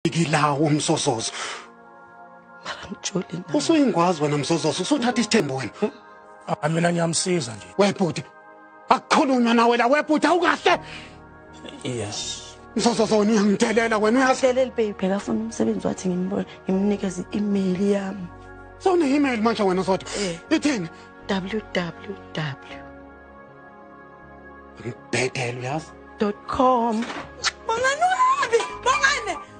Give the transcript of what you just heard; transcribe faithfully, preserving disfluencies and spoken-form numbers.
Ngilawo umsosozo. Ngijoli na. Usuyingwazi wena umsosozo, usuthatha isithembu wena. Ah mina ngiyamsiza nje. Webhuti. Akukhulunywa nawe la webhuti awukahle. Yes. Msosozo wena uyangitelela wena uyahle. Hlelela baby, akafuna umsebenzi wathi ngimbone, ngimnikeze i-email yami. So ne email manje wena sodwa. Ithini? www Ngibhedela uyazi. dot com. Bongani wabi, bongani.